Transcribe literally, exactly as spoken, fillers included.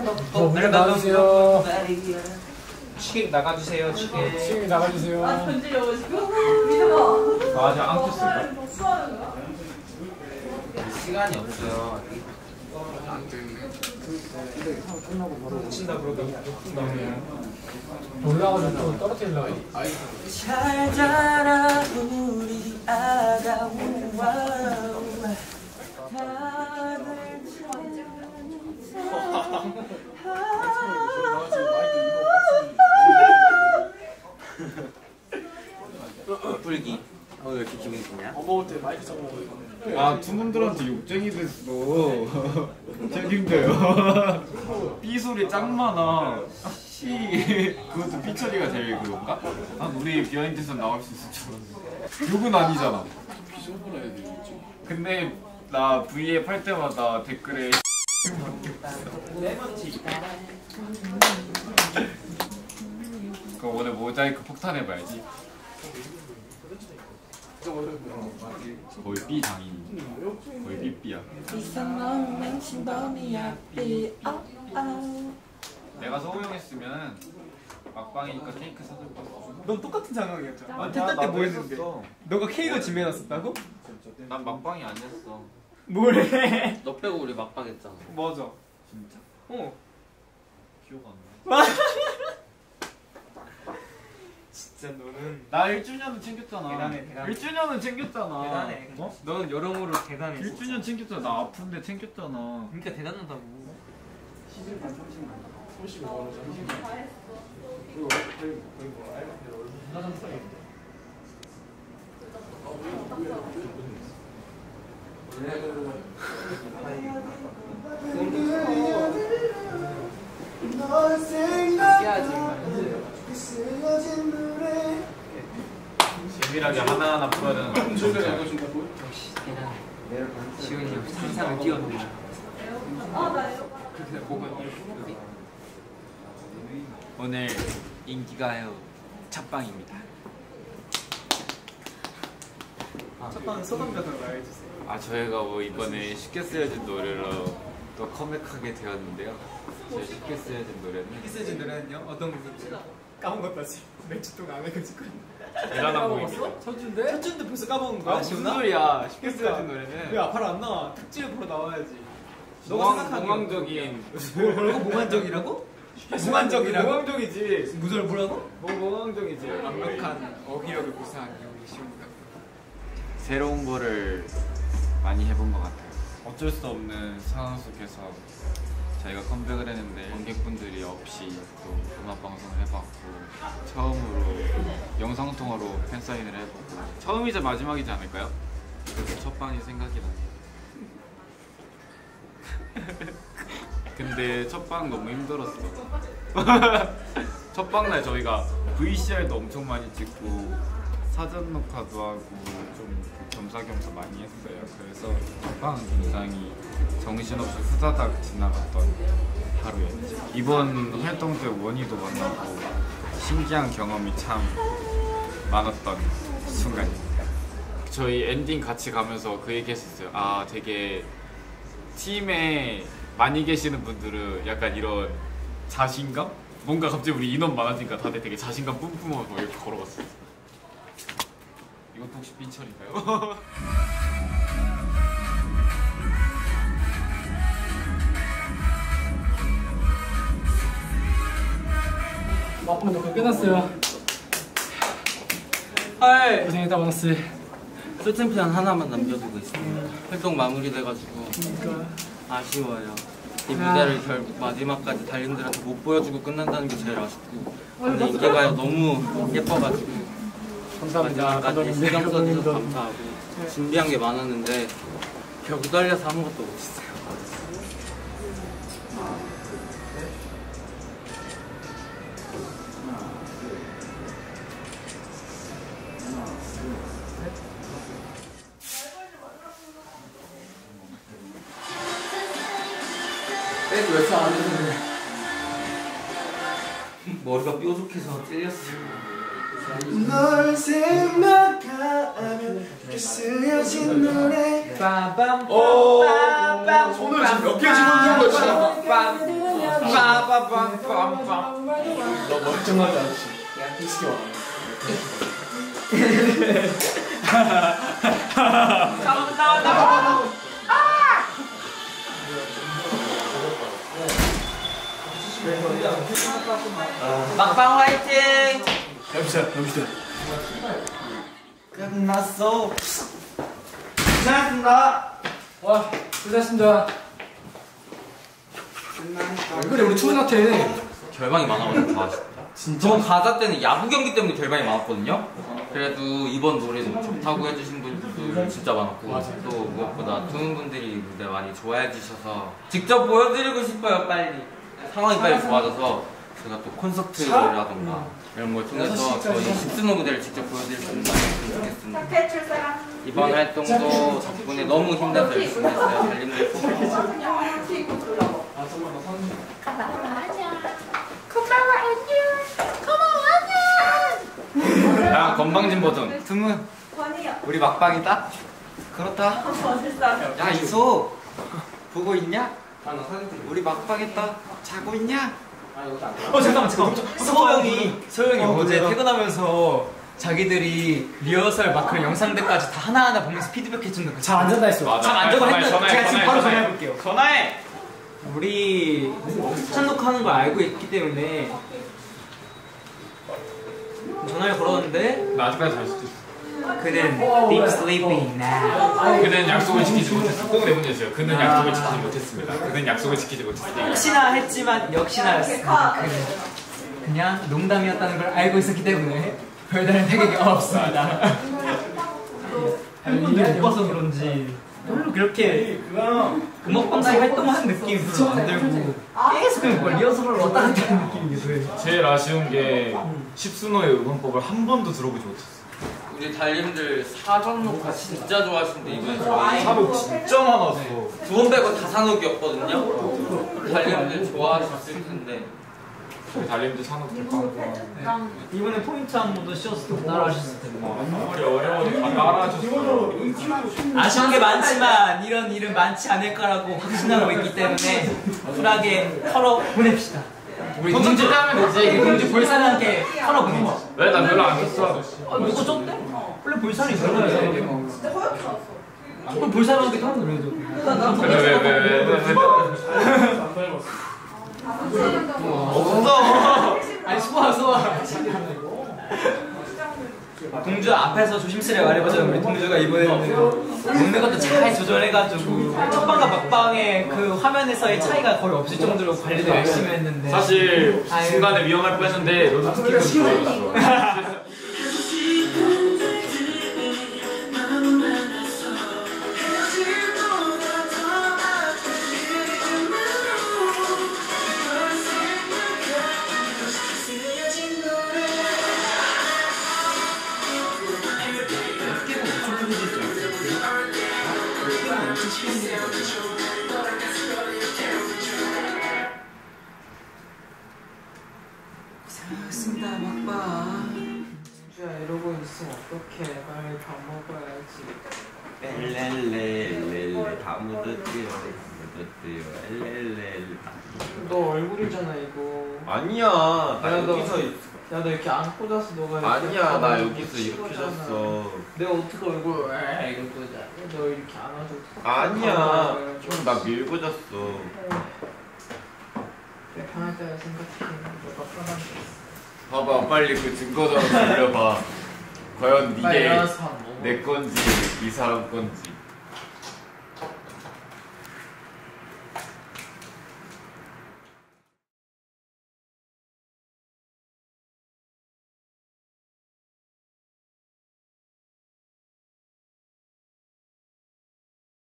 문 나가주세요. 치객 나가주세요. 치객. 치객 나가주세요. 아 던지려고 지금? 믿어봐. 아, 아직 안 켰을까? 뭐 하는 거야? 시간이 없어요. 안 됐네. 끝나고 바로 친다 그러다 올라가서 또 떨어뜨리려고 해. 잘 자라 우리 아가 불기. 어, 왜 이렇게 기분이 좋냐? 어머, 때 마이크 잡고. 아, 두 분들한테 욕쟁이 됐어. 책임져요. 삐 소리 짱 많아. 씨, 그것도 삐 처리가 제일 그건가? 난 우리 비하인드에서 나올 수 있을 줄 알았는데. 욕은 아니잖아. 근데 나 브이앱 할 때마다 댓글에 그럼 오늘 모자이크 폭탄해봐야지. 거의 B 장인. 거의 삐삐야. 내가 서우형했으면 막방이니까 케이크 사줄 거였어. 넌 똑같은 상황이었잖아. 아니야, 텐타 때 나도 뭐 했는데? 했었어. 너가 케이크 지면했었다고? 난 막방이 아니었어. 뭐래? 너 빼고 우리 막방 했잖아. 맞아. 진짜? 어. 기억 안 나. 진짜 너는 나 일 주년은 챙겼잖아. 대단해, 대단해. 일 주년은 챙겼잖아. 대단해. 어? 너는 여러모로 대단해. 일 주년 챙겼잖아. 나 아픈데 챙겼잖아. 그러니까 대단하다고. 재미나게 하나하나 풀어야 되는 역시 대단해. 지훈이 역시 상상을 뛰어넘는. 그렇게 뭐가 여기? 오늘 인기가요 첫방입니다. 첫방 소감 같은 거 알려주세요. 아, 저희가 뭐 이번에 쉽게 쓰여진 노래로 또 컴백하게 되었는데요. 저희 쉽게 쓰여진 노래는 히스진 노래는요? 어떤 곡이죠? 까먹었다 지금. 며칠 동안 안 해가지고. 대단한 곡입니다. 첫주인데? 첫주인데 벌써 까먹은 거야? 아, 무슨 소리야. 쉽게 쓰여진 노래는 왜 바로 안 나와? 특집에 보러 나와야지. 몽환, 몽환적인 뭐라고? 몽환적이라고? 몽환적이라고? 몽환적이지. 무절 뭐라고? 뭐 몽환적이지. 완벽한 어휘력을 구사한 우리 시훈이가 새로운 거를 많이 해본 것 같아요. 어쩔 수 없는 상황 속에서 저희가 컴백을 했는데 관객분들이 없이 또 음악 방송을 해봤고 처음으로 영상통화로 팬사인을 해보고 처음이자 마지막이지 않을까요? 그래서 첫 방이 생각이 나네요. 근데 첫 방 너무 힘들었어. 첫 방 날 저희가 브이씨알도 엄청 많이 찍고 사전 녹화도 하고 좀 겸사겸사 많이 했어요. 그래서 첫 방은 굉장히 정신없이 후다닥 지나갔던 하루였죠. 이번 활동 때 원희도 만나고 신기한 경험이 참 많았던 순간입니다. 저희 엔딩 같이 가면서 그 얘기 했었어요. 아, 되게 팀에 많이 계시는 분들은 약간 이런 자신감? 뭔가 갑자기 우리 인원 많아지니까 다들 되게 자신감 뿜뿜하고 이렇게 걸어갔어요. 이것도 혹시 빈철인가요? 막방 녹화 끝났어요. 헐! 고생했다, 원스. 솔템편 하나만 남겨두고 있습니다. 활동 마무리돼가지고 그러니까. 아쉬워요. 이 무대를 결국 마지막까지 달님들한테 못 보여주고 끝난다는 게 제일 아쉽고 근데 인기가요 너무 예뻐가지고 감사합니다. 마지막까지 신경 써주셔서 감사합니다. 감사하고 준비한 게 많았는데 결국 떨려서 아무것도 못했어요. 밴드 왜 안 했는데? 머리가 뾰족해서 찔렸어요. 널 생각하면 그 쓰여진 노래 빰빰 오 빰빰 손을 지금 몇 개 집어넣는 거야 지금? 빰빰 빠바밤밤밤. 너 멀쩡하지 않지? 야, 비스기 와. 막방 화이팅! 여보세요, 여보세요. 끝났어. 고생하셨습니다. 와, 고생하셨습니다. 왜 그래, 우리 추운한테. 결방이 많아가지고 다 아쉽다. 진짜? 저 가사 때는 야구 경기 때문에 결방이 많았거든요. 그래도 이번 노래도 좋다고 해주신 분들도 진짜 많았고 맞아요. 또 무엇보다 두는 분들이 무대 많이 좋아해 주셔서 직접 보여드리고 싶어요. 빨리 상황이 빨리 좋아져서 제가 또 콘서트라던가 이런 걸 통해서 저희 십수노 무대를 직접 보여드릴 수 있는 날 좋겠습니다. 착해 출 사람. 이번 활동도 덕분에 너무 힘내서 열심히 했어요. 달님들 꼭 그냥 티 입고 들어가고. 아, 정말 나 사는 야 건방진 버전. 승우 권이야. 우리 막방이다. 그렇다. 어디 사람? 야 이소 보고 있냐? 아, 나 사진 찍어. 우리 막방했다. 자고 있냐? 아, 여기 안 돼. 어 잠깐만 잠깐만. 소영이 소영이 어, 어제 그래요? 퇴근하면서 자기들이 리허설 막 그런 영상들까지 다 하나하나 보면서 피드백 해주는 거. 잘안 된다 했어. 참 안 적어 했는데 전화해, 제가 지금 전화해, 바로 전화해. 전화해볼게요. 전화해. 우리 첫 녹화하는 걸 알고 있기 때문에 전화를 걸었는데 나 아직까지 잘 수도 있어. 그는 deep sleeping now. 그는 약속을 지키지 못했어. 꼭 내보내주세요. 그는 약속을 지키지 못했습니다. 그는 약속을 지키지 못했습니다. 혹시나 했지만 역시나였습니다. 그는 그냥 농담이었다는 걸 알고 있었기 때문에 별다른 타격이 없습니다. 팬분들이 못 봐서 그런지 별로 그렇게 음악방송 활동하는 느낌이 별로 안 들고 계속 그냥 뭐 리허설을 왔다 갔다 하는 느낌이어서 제일 아쉬운 게 십수노의 응원법을 한 번도 들어보지 못했어. 우리 달님들 사전 녹화 진짜 좋아하시는데 이번에 저희 사복 진짜 많았어. 두 번 빼고 다 산옥이었거든요. 달님들 좋아하셨을 텐데 달님도 산업 대빵. 이번에 포인트 한 번도 씌워서 따라 하셨을 텐데 아무리 어려워도 다 따라하셨어. 아쉬운 게 많지만 이런 일은 많지 않을 거라고 확신하고 있기 때문에 쿨하게 털어 보냅시다. 우리 공주 하면 되지. 공주 볼살한테 털어 보내자. 왜? 난 별로 안 줬어. 아, 누가 쪘대? 원래 볼살이 별로야. 진짜 허옇게 나왔어. 그럼 볼살하게 하는 노래죠. 근데 왜 왜 왜 왜? 없어. 아니 소화 소화. 동주 앞에서 조심스레 말해보자. 우리 동주가 이번에는 먹는 것도 잘 조절해가지고 첫방과 막방의 그 화면에서의 차이가 거의 없을 정도로 관리를 열심히 했는데 사실 아유. 중간에 위험할 뻔했는데 너도 스킵을 보여줬어. 고생하셨습니다 막방. 동주야 이러고 있으면 어떡해. 빨리 밥 먹어야지. 엘렐레 다 묻었지요. 묻었지요. 엘렐레. 너 얼굴이잖아 이거. 아니야. 야, 나 너- 여기서 야 너 이렇게 안고 자서 너가 이렇게 아니야. 나 가만히 여기서 이렇게 씻었잖아. 잤어. 내가 어떻게 얼굴 에 이러고 자. 너 이렇게 안아줘. 아니야. 좀 나 밀고 잤어. 내 편할 때를 생각해. 너가 편한데. 봐봐 빨리 그 증거자료 돌려봐. 과연 빨리 이게 일어나서 밥 먹어. 내 건지 이 사람 건지.